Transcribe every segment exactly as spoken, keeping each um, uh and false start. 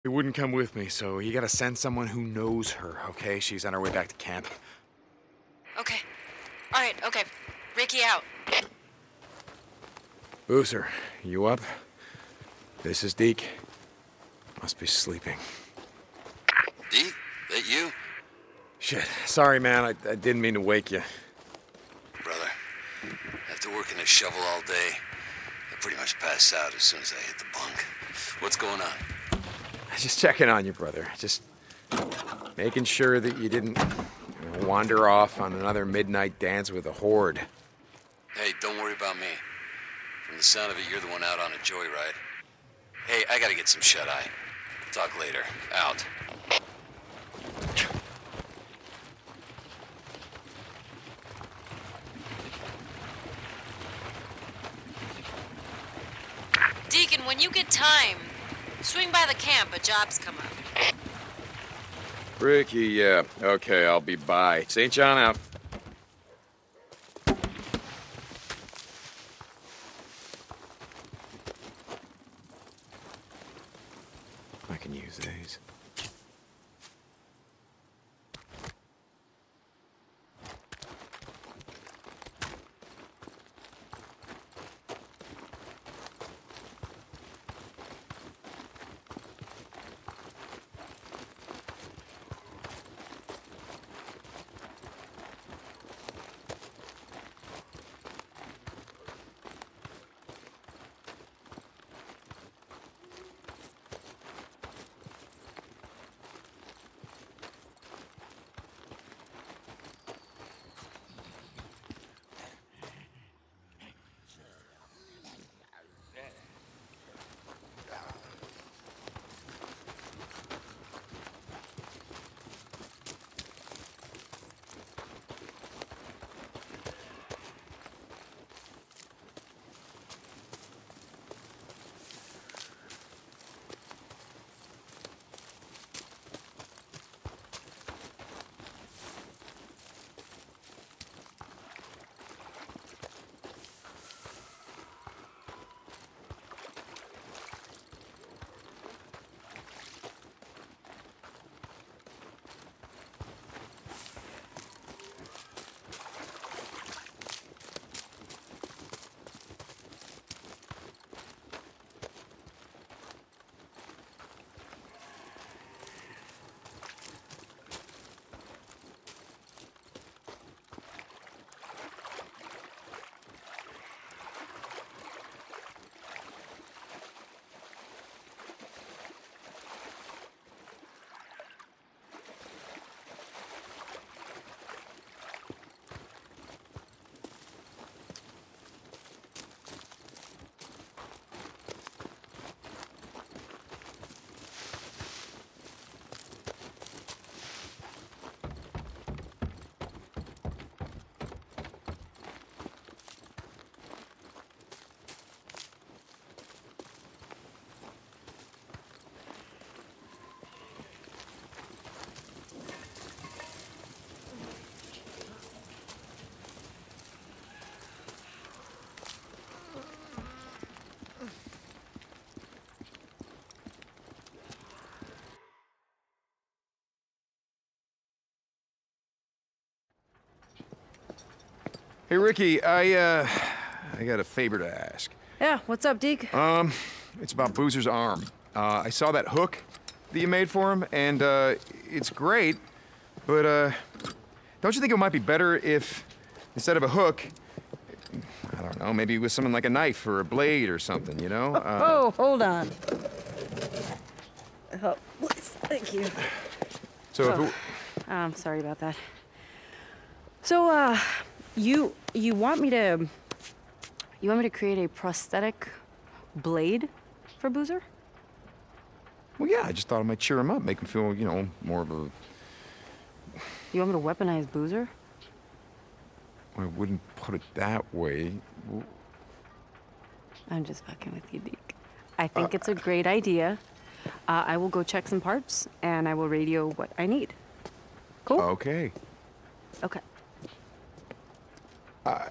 He wouldn't come with me, so you gotta send someone who knows her, okay? She's on her way back to camp. Okay. All right, okay. Ricky out. Boozer, you up? This is Deke. Must be sleeping. Deke? That you? Shit. Sorry, man. I, I didn't mean to wake you. Brother, after working a shovel all day, I pretty much pass out as soon as I hit the bunk. What's going on? Just checking on you, brother. Just making sure that you didn't you know, wander off on another midnight dance with a horde. Hey, don't worry about me. From the sound of it, you're the one out on a joyride. Hey, I gotta get some shut-eye. Talk later. Out. Deacon, when you get time, swing by the camp. A job's come up. Ricky, yeah. Okay, I'll be by. Saint John out. I can use these. Hey, Ricky, I, uh, I got a favor to ask. Yeah, what's up, Deke? Um, it's about Boozer's arm. Uh, I saw that hook that you made for him, and, uh, it's great, but, uh, don't you think it might be better if, instead of a hook, I don't know, maybe with something like a knife or a blade or something, you know? Oh, Uh, oh hold on. Oh, please, thank you. so Oh, if it, I'm sorry about that. So, uh, you you want me to you want me to create a prosthetic blade for Boozer? well, yeah, I just thought it might cheer him up, make him feel, you know, more of a... You want me to weaponize Boozer? I wouldn't put it that way. I'm just fucking with you, Deke. I think uh, it's a great idea. Uh, I will go check some parts, and I will radio what I need. Cool? Okay. Okay. Uh,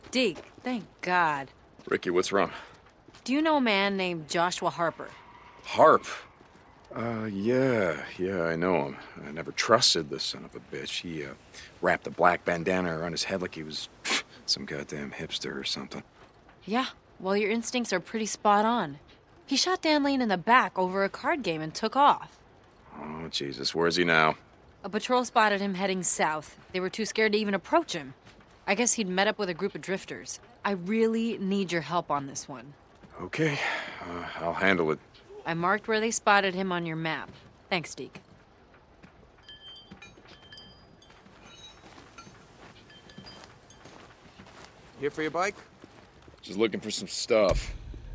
Deke, thank God. Ricky, what's wrong? Do you know a man named Joshua Harper? Harp? Uh, yeah, yeah, I know him. I never trusted the son of a bitch. He, uh, wrapped a black bandana around his head like he was some goddamn hipster or something. Yeah, well, your instincts are pretty spot on. He shot Dan Lane in the back over a card game and took off. Oh, Jesus, where is he now? A patrol spotted him heading south. They were too scared to even approach him. I guess he'd met up with a group of drifters. I really need your help on this one. Okay, uh, I'll handle it. I marked where they spotted him on your map. Thanks, Deke. Here for your bike? Just looking for some stuff.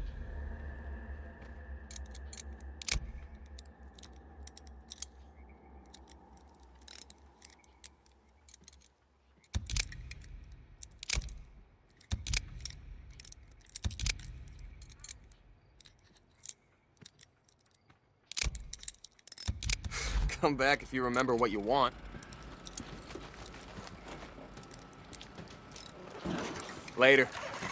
Come back if you remember what you want. Later.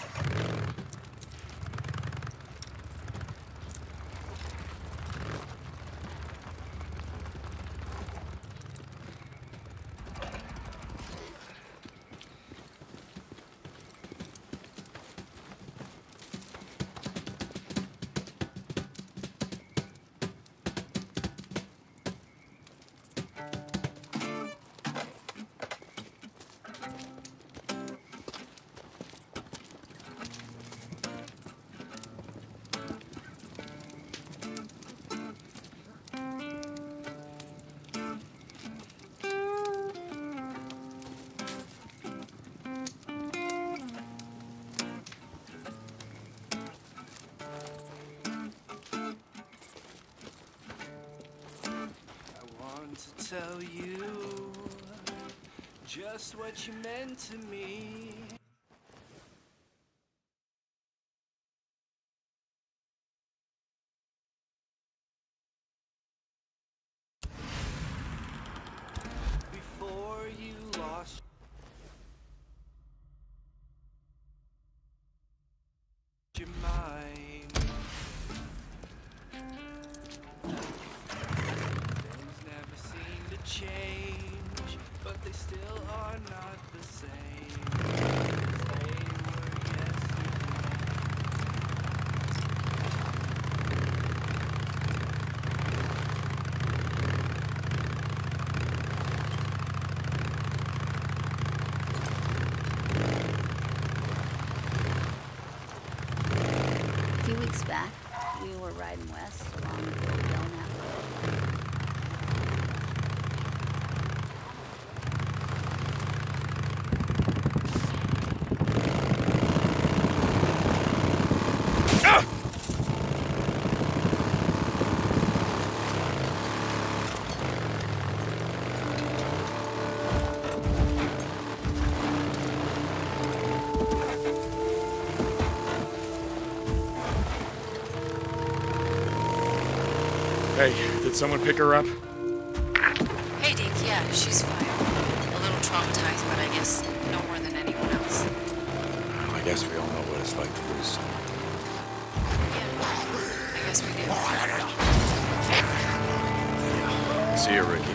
To tell you just what you meant to me. Before you lost your mind. Things never seem to change, but they still are not the same as they were yesterday. A few weeks back, we were riding west along the old Belknap Road. Hey, did someone pick her up? Hey, Deke, yeah, she's fine. A little traumatized, but I guess no more than anyone else. Well, I guess we all know what it's like to lose someone. Yeah, I guess we do. See you, Ricky.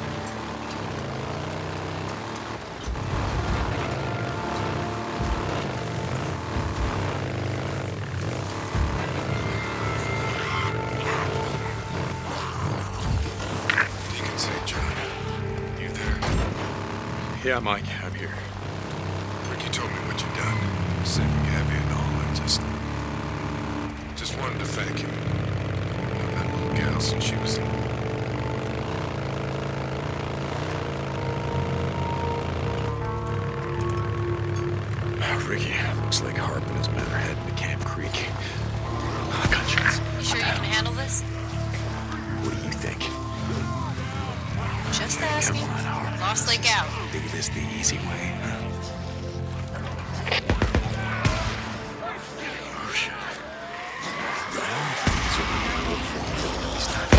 You can say, John. You there? Yeah, Mike, I'm here. Ricky told me what you done. Saving Gabby and all. I just... Just wanted to thank you. I've known that little gal since she was... Ricky, looks like Harp and his men are heading to Camp Creek. Oh, gunshots. You sure you can handle this? What do you think? Just asking. Come on, Harp. Lost Lake out. Think of this the easy way, huh? Oh, shit. Well, that's what we're gonna look for. This time.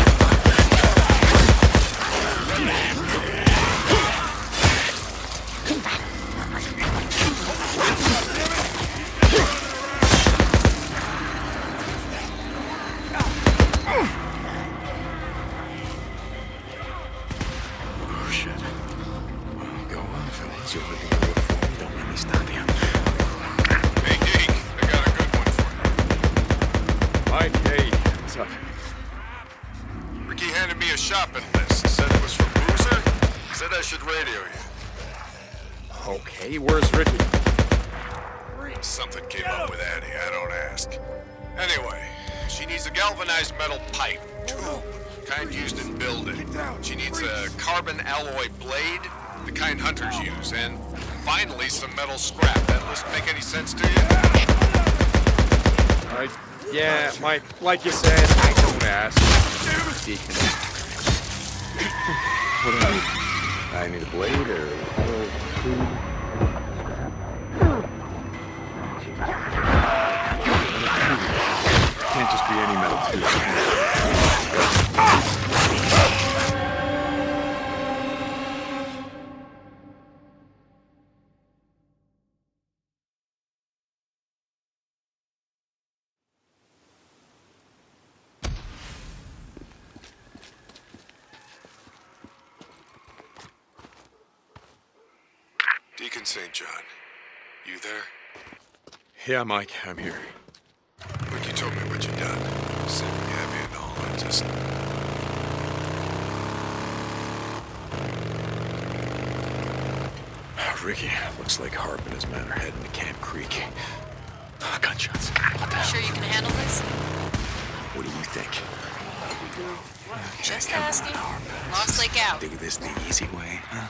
fellas. You'll let me know what for me. Don't let me stop you. Hey, Deke, I got a good one for you. Mike, hey, what's up? Ricky handed me a shopping list. Said it was for Boozer. Said I should radio you. Okay, where's Ricky? Something came up with Addie, I don't ask. Anyway, she needs a galvanized metal pipe, tube, kind used in building. She needs a carbon alloy blade, the kind hunters use, and finally some metal scrap. That list make any sense to you? I, yeah, Mike, like you said, I don't ask. Deacon. What do I need? I need a blade or a metal tube? Can't just be any metal tube. Deacon Saint John, you there? Yeah, Mike, I'm here. Ricky told me what you done. Saving Abby and all. I just... Ricky, looks like Harp and his men are heading to Camp Creek. Ah, gunshots. What the hell? Sure you can handle this? What do you think? Just Come on, asking. Harp. Lost Lake out. Do this the easy way, huh?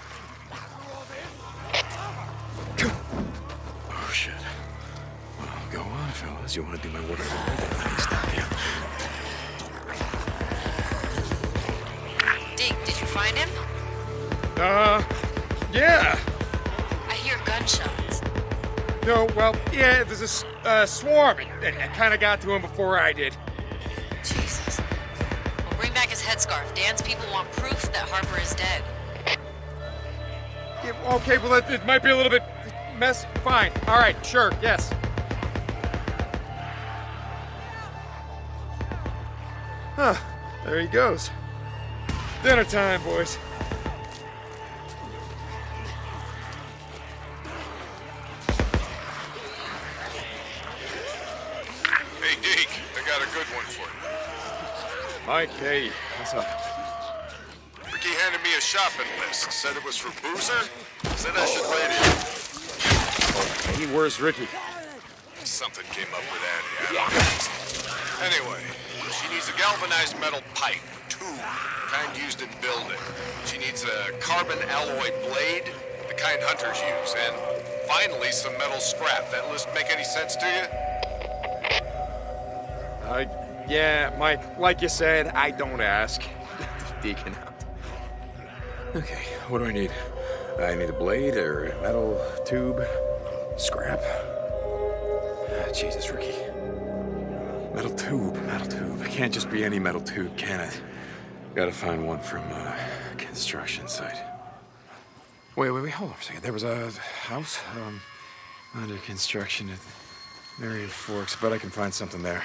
Oh, shit. Well, go on, fellas. You want to do my work for me? Then let me stop you. Deke, did you find him? Uh, yeah. I hear gunshots. No, well, yeah, there's a s- uh, swarm. It, it, it kind of got to him before I did. Jesus. Well, bring back his headscarf. Dan's people want proof that Harper is dead. Yeah, okay, well, it, it might be a little bit mess. Fine. All right, sure, yes. Huh, there he goes. Dinner time, boys. Hey, Deke, I got a good one for you. Mike, hey, what's up? Ricky handed me a shopping list. Said it was for Boozer. Said I should radio. Hey, where's Ricky? Something came up with Addie, I don't ask. Anyway, she needs a galvanized metal pipe, tube, kind used in building. She needs a carbon alloy blade, the kind hunters use, and finally some metal scrap. That list make any sense to you? Uh, yeah, Mike, like you said, I don't ask. Deacon out. Okay, what do I need? I need a blade or a metal tube, scrap. Ah, Jesus, Ricky. Metal tube, metal tube. It can't just be any metal tube, can it? Gotta find one from a construction site. Wait, wait, wait, hold on a second. There was a house um, under construction at Marion Forks, but I can find something there.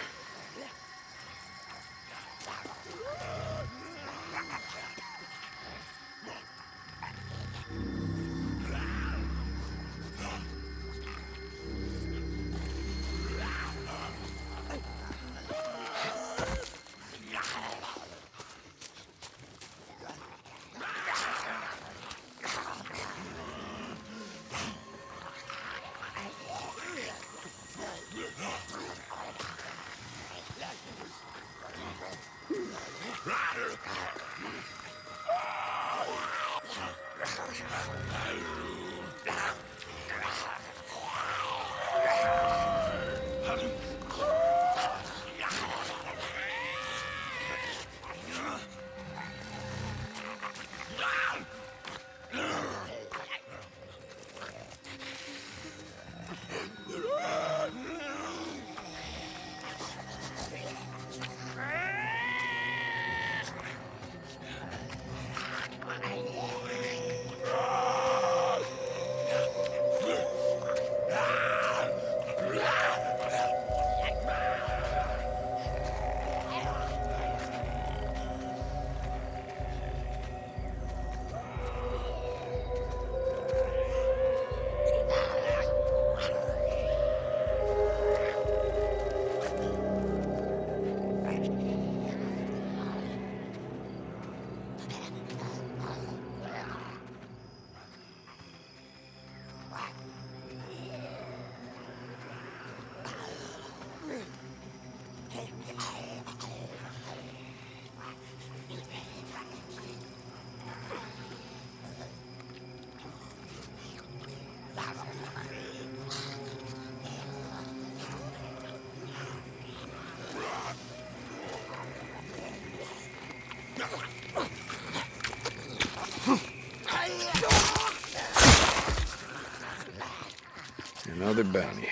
Another bounty.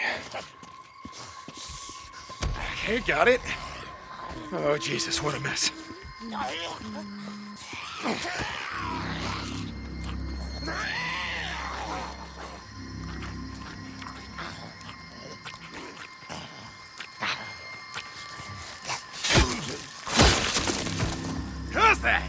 Okay, got it. Oh, Jesus, what a mess. Who's that?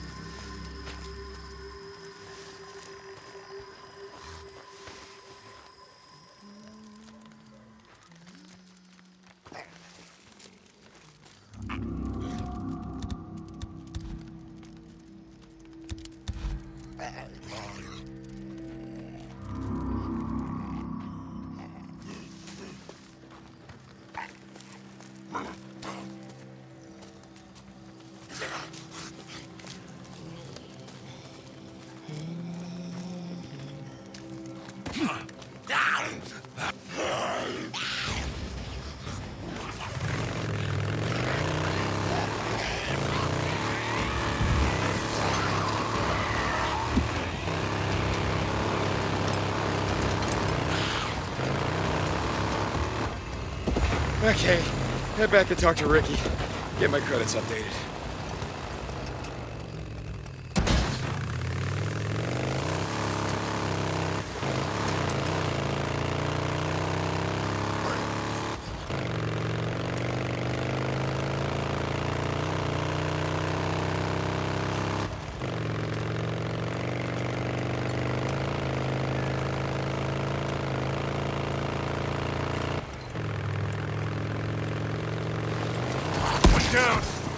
Okay, head back and talk to Ricky. Get my credits updated. Down!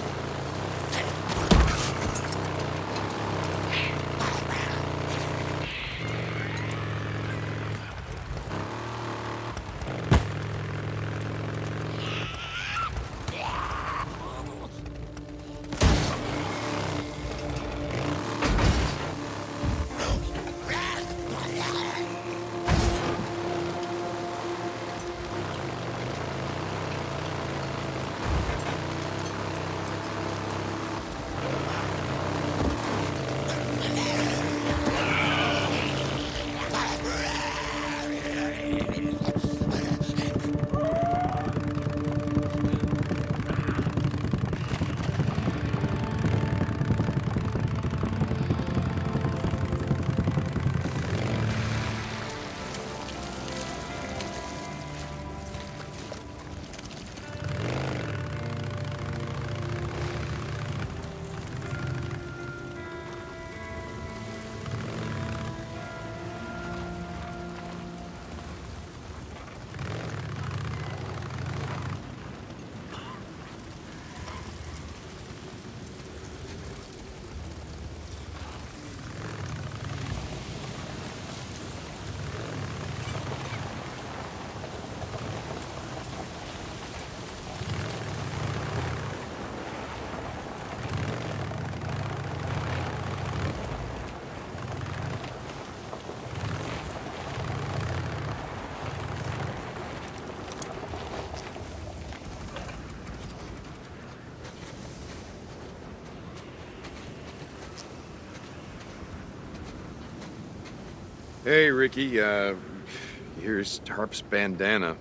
Hey, Ricky, uh, here's Harp's bandana.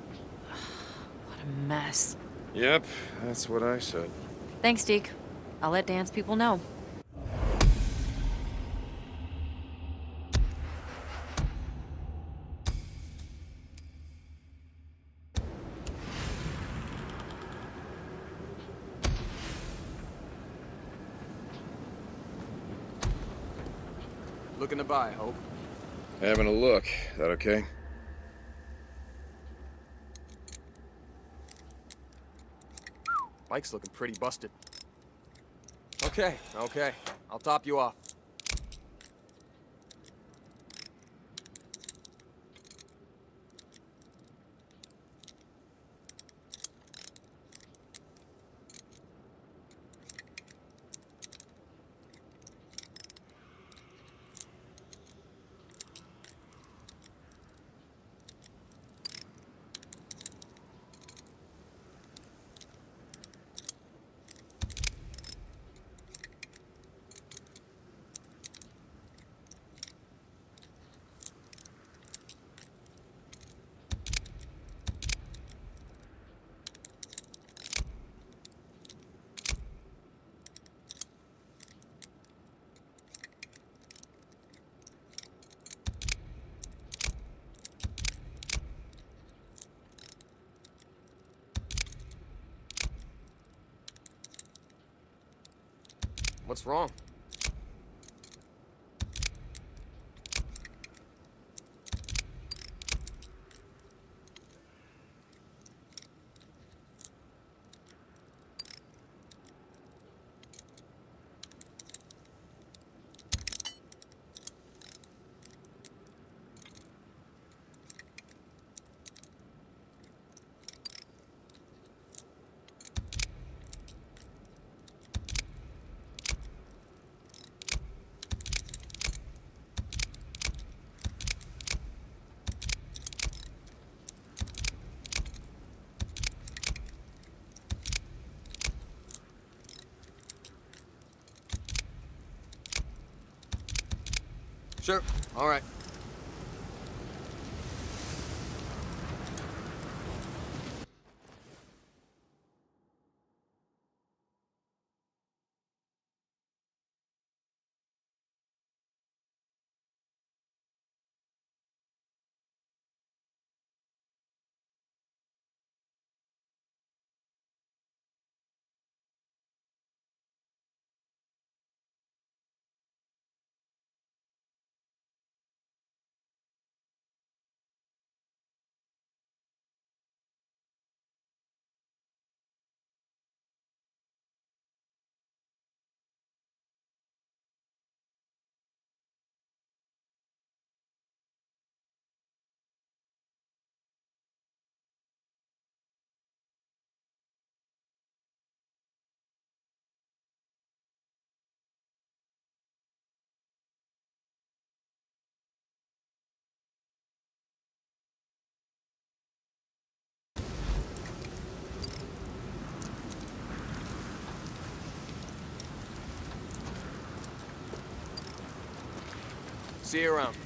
What a mess. Yep, that's what I said. Thanks, Deke. I'll let dance people know. Looking to buy, Hope. Having a look. That okay? Bike's looking pretty busted. Okay, okay. I'll top you off. What's wrong? Sure. All right. See you around.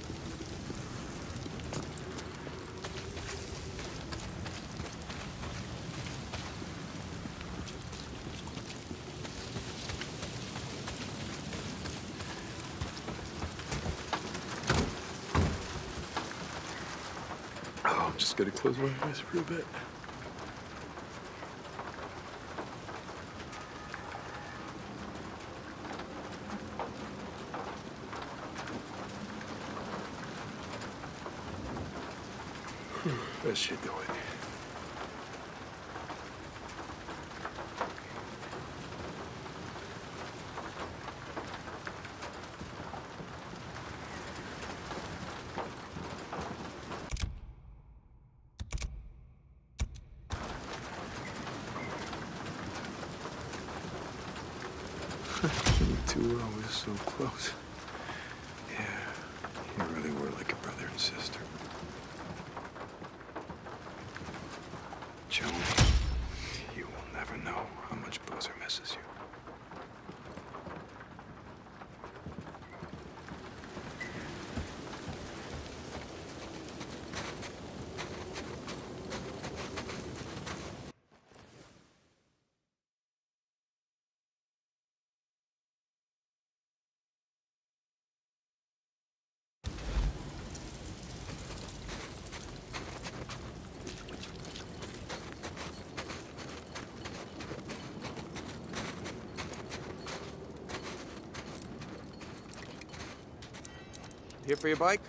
Oh, I'm just gonna close my eyes for a bit. That should do it. You two were always so close. Yeah, you really were like a brother and sister. Joan, you will never know how much Boozer misses you. Here for your bike?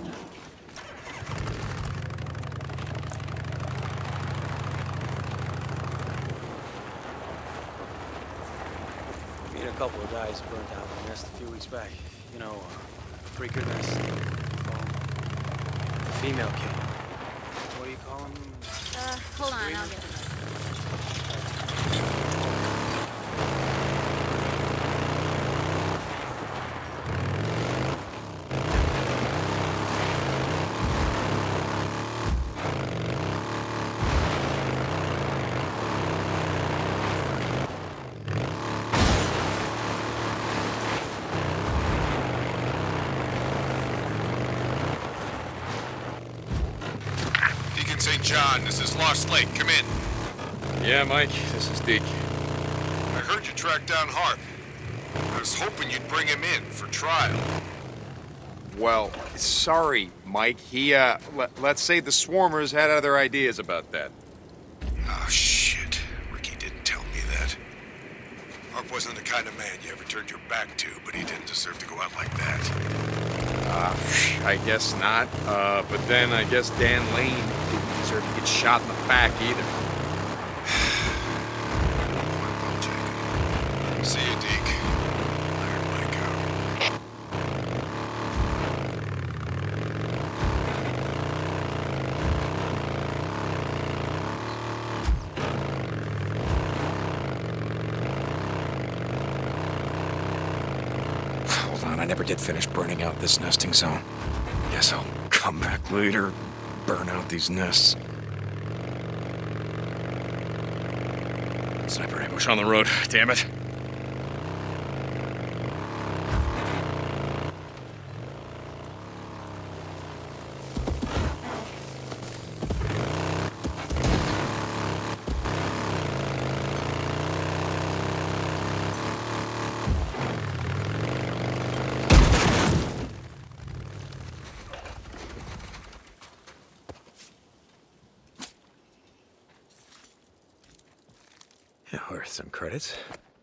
Me and a couple of guys burnt out in a nest a few weeks back. You know, uh, freaker nest. Um, the female kid. What do you call them? Uh, hold on, I'll get it. Saint John, this is Lost Lake. Come in. Yeah, Mike, this is Deke. I heard you tracked down Harp. I was hoping you'd bring him in for trial. Well, sorry, Mike. He, uh, let, let's say the Swarmers had other ideas about that. Oh, shit. Ricky didn't tell me that. Mark wasn't the kind of man you ever turned your back to, but he didn't deserve to go out like that. Uh, I guess not. Uh, but then I guess Dan Lane didn't deserve to get shot in the back either. Well taken. See you, Deke. Iron Mike out. Hold on, I never did finish burning out this nesting zone. Guess I'll come back later, burn out these nests. Sniper ambush on the road, damn it. Yeah, worth some credits.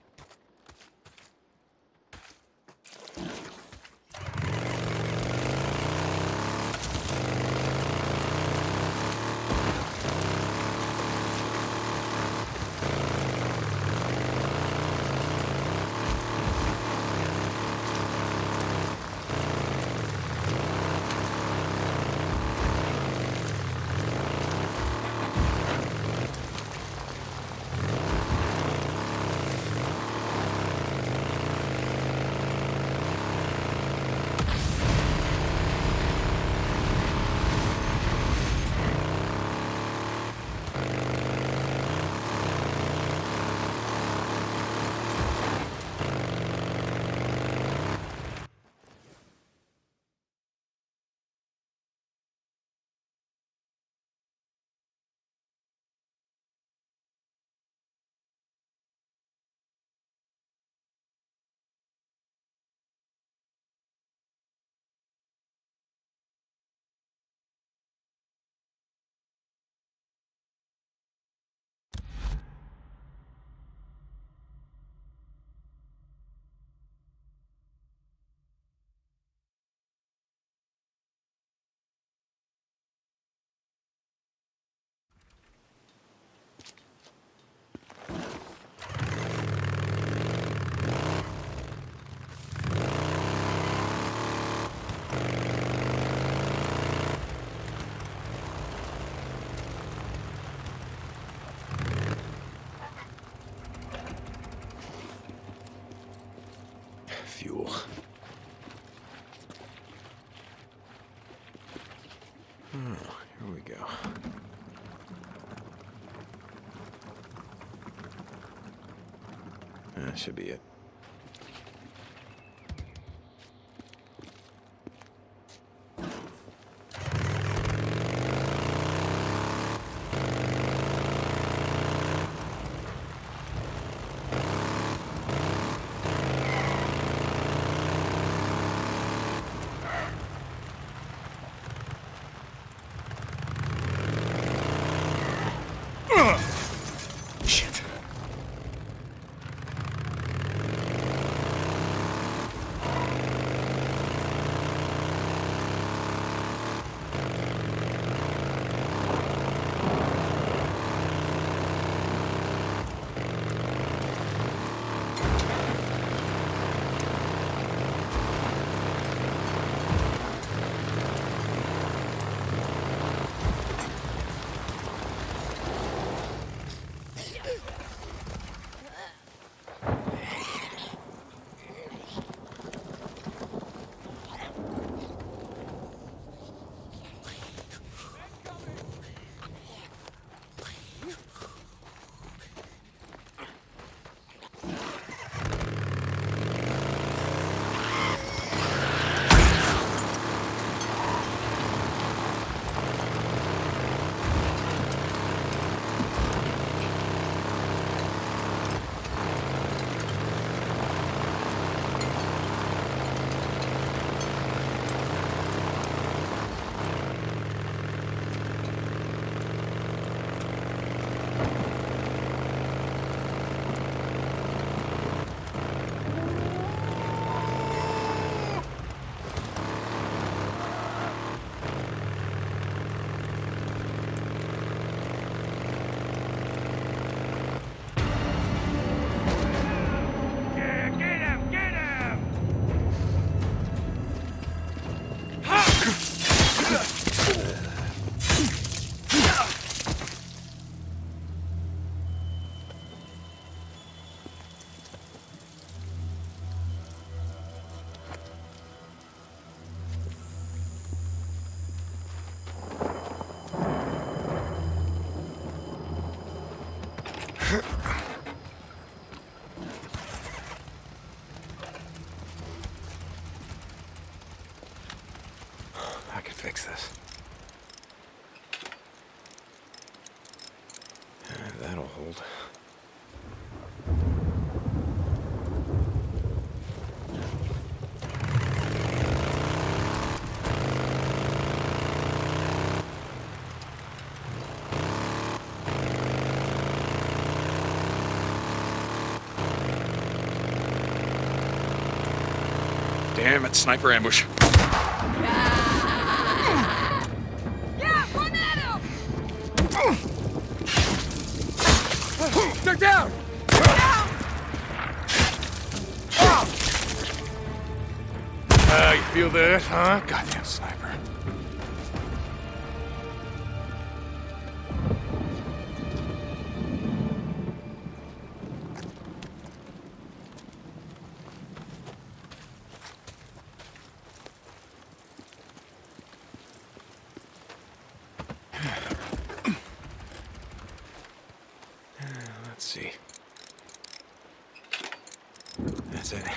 Fuel. Oh, here we go. That should be it. Shit. fix this. Uh, that'll hold. Damn it, sniper ambush. They're down! Ah, uh, you feel that, huh? Goddamn sniper. Let's see. That's it.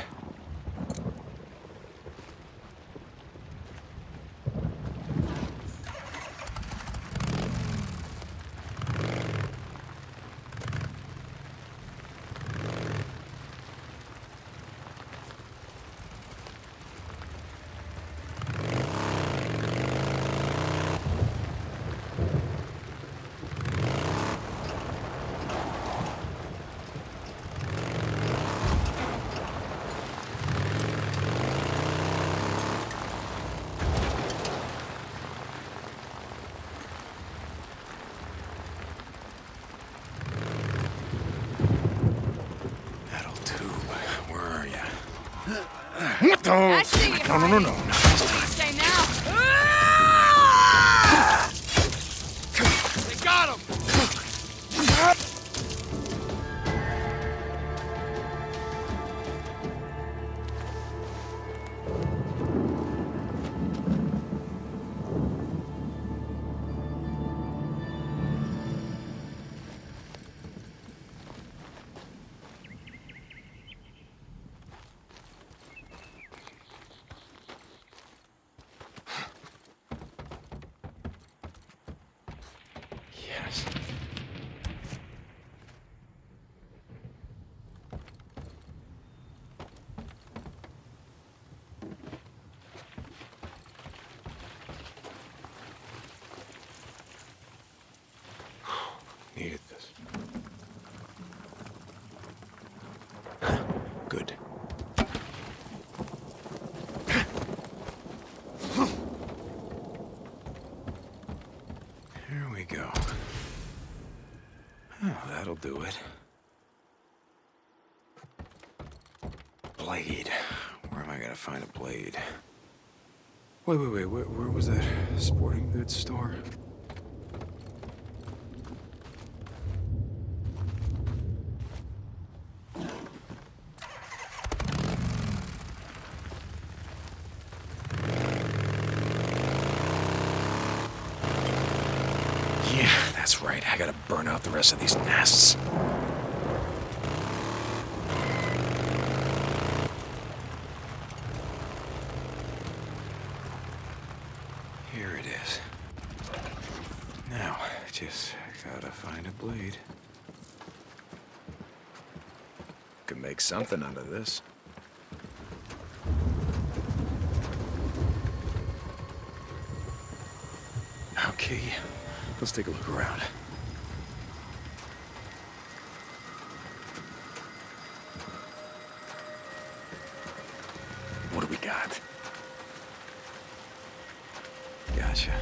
What the? I see you, No, no, no, no. Hardy. Stay now. They got him! Yes. Needed this. Good. Here we go. Oh, that'll do it. Blade. Where am I gonna find a blade? Wait, wait, wait. Where, where was that sporting goods store? Yeah, that's right. I gotta burn out the rest of these nests. Here it is. Now, just gotta find a blade. Could make something out of this. Okay, let's take a look around. What do we got? Gotcha.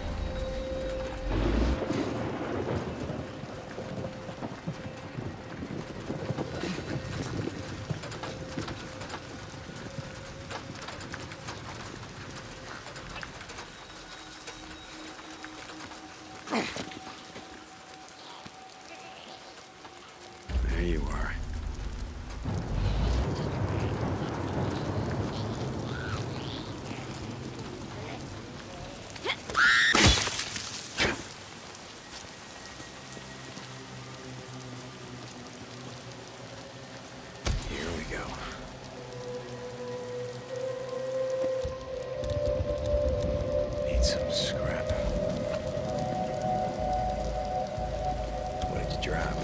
There you are. some scrap. What did you drop?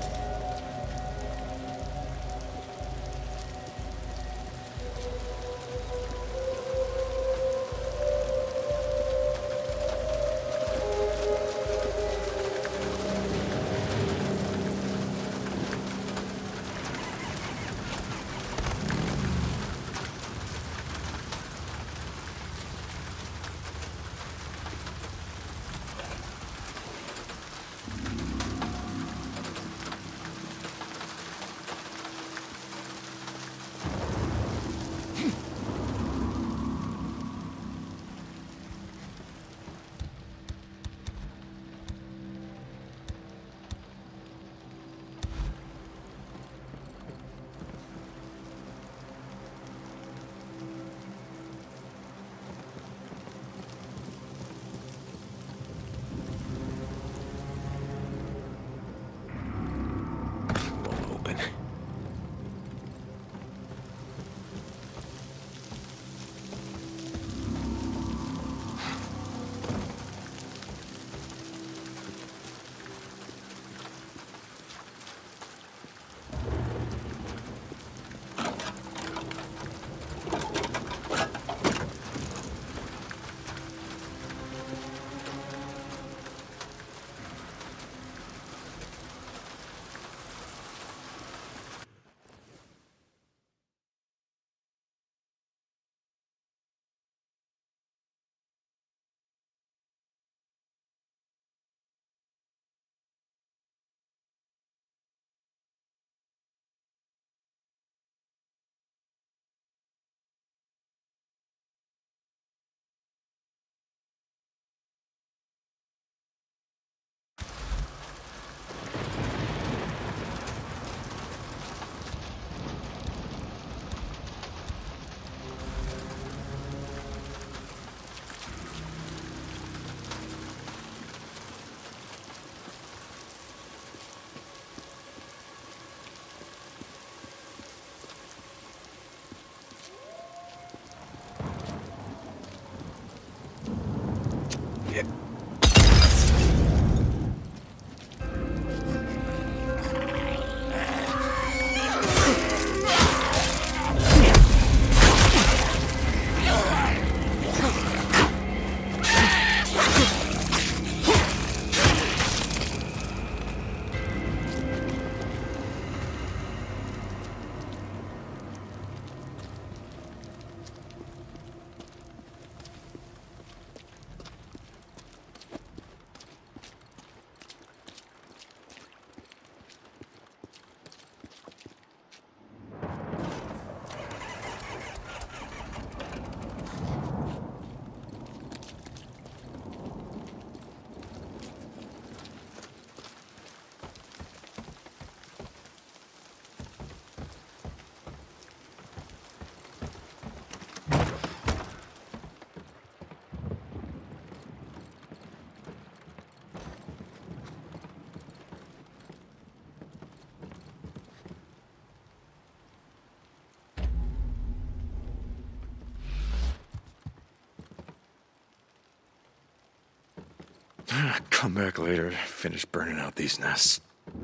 Come back later, finish burning out these nests.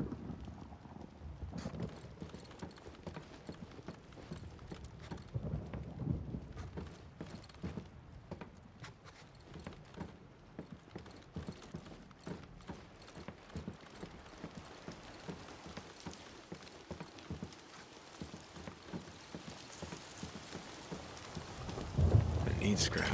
I need scrap.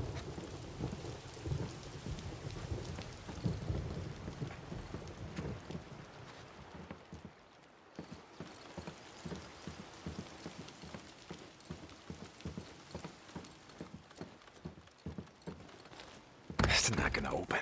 It's not gonna open.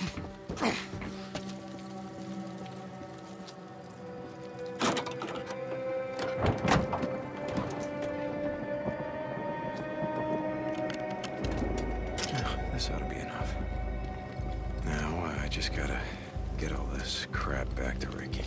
This ought to be enough. Now, I just gotta get all this crap back to Ricky.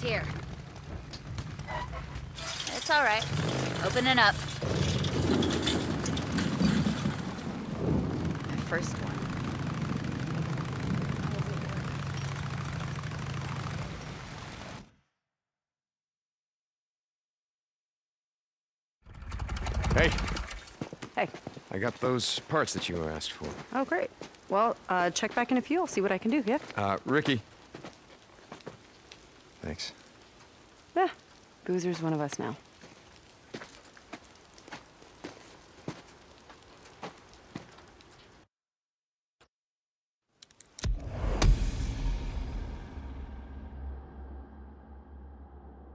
Here. It's all right. Open it up. My first one. Hey, Hey. I got those parts that you asked for. Oh, great. Well, uh, check back in a few. I'll see what I can do, yeah? Uh, Ricky. Thanks. Yeah. Boozer's one of us now.